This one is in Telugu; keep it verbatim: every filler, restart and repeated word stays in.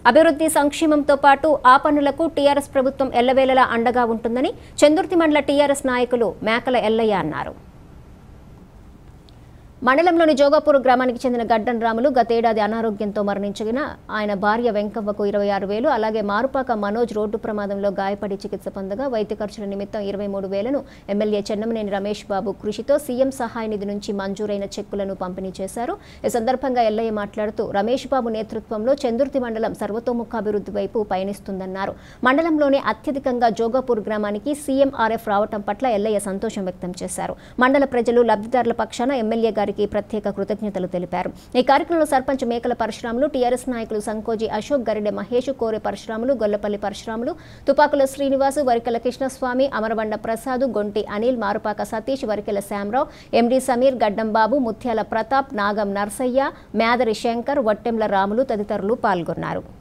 అభివృద్ధి సంక్షేమంతో పాటు ఆ పనులకు టీఆర్ఎస్ ప్రభుత్వం ఎల్లవేళలా అండగా ఉంటుందని చందుర్తి మండల టీఆర్ఎస్ నాయకులు మేకల ఎల్లయ్య అన్నారు. మండలంలోని జోగాపూర్ గ్రామానికి చెందిన గడ్డన్ రాములు గతేడాది అనారోగ్యంతో మరణించిన ఆయన భార్య వెంకవ్వకు ఇరవై ఆరు వేలు అలాగే మారుపాక మనోజ్ రోడ్డు ప్రమాదంలో గాయపడి చికిత్స పొందగా వైద్య ఖర్చుల నిమిత్తం ఇరవై మూడు వేలను ఎమ్మెల్యే చెన్నమనేని రమేష్ బాబు కృషితో సీఎం సహాయ నిధి నుంచి మంజూరైన చెక్కులను పంపిణీ చేశారు. ఈ సందర్భంగా ఎల్లయ్య మాట్లాడుతూ రమేష్ బాబు నేతృత్వంలో చందుర్తి మండలం సర్వతోముఖాభివృద్ధి వైపు పయనిస్తుందన్నారు. మండలంలోనే అత్యధికంగా జోగాపూర్ గ్రామానికి సీఎంఆర్ఎఫ్ రావటం పట్ల ఎల్లయ్య సంతోషం వ్యక్తం చేశారు. మండల ప్రజలు లబ్ధిదారుల పక్షాన ఎమ్మెల్యే గారి ప్రత్యేక కృతజ్ఞతలు తెలిపారు. ఈ కార్యక్రమంలో సర్పంచ్ మేకల పరశురాములు, టీఆర్ఎస్ నాయకులు సంకోజి అశోక్, గరిడె మహేష్, కోరె పరశురాములు, గొల్లపల్లి పరశురాములు, తుపాకుల శ్రీనివాసు, వరికెల కృష్ణస్వామి, అమరబండ ప్రసాద్, గొంటి అనిల్, మారుపాక సతీష్, వరికెల శ్యామరావు, ఎండి సమీర్, గడ్డం బాబు, ముత్యాల ప్రతాప్, నాగం నర్సయ్య, మేదరి శంకర్, వట్టెంల రాములు తదితరులు పాల్గొన్నారు.